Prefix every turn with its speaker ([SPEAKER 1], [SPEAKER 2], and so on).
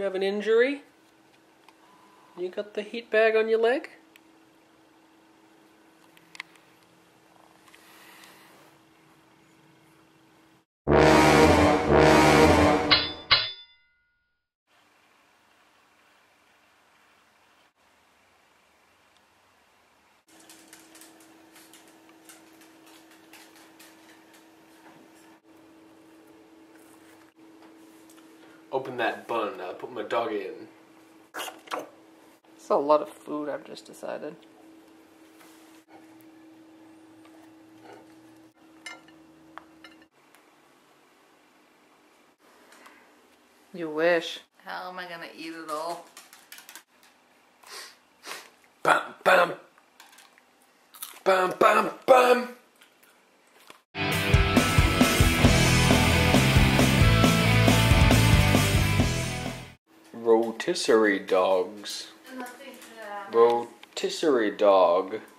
[SPEAKER 1] have an injury? You got the heat bag on your leg? Open that bun, I'll put my dog in.
[SPEAKER 2] It's a lot of food, I've just decided. You wish. How am I gonna eat it all?
[SPEAKER 1] Bam, bam. Bam, bam, bam. Rotisserie dogs. Rotisserie dog.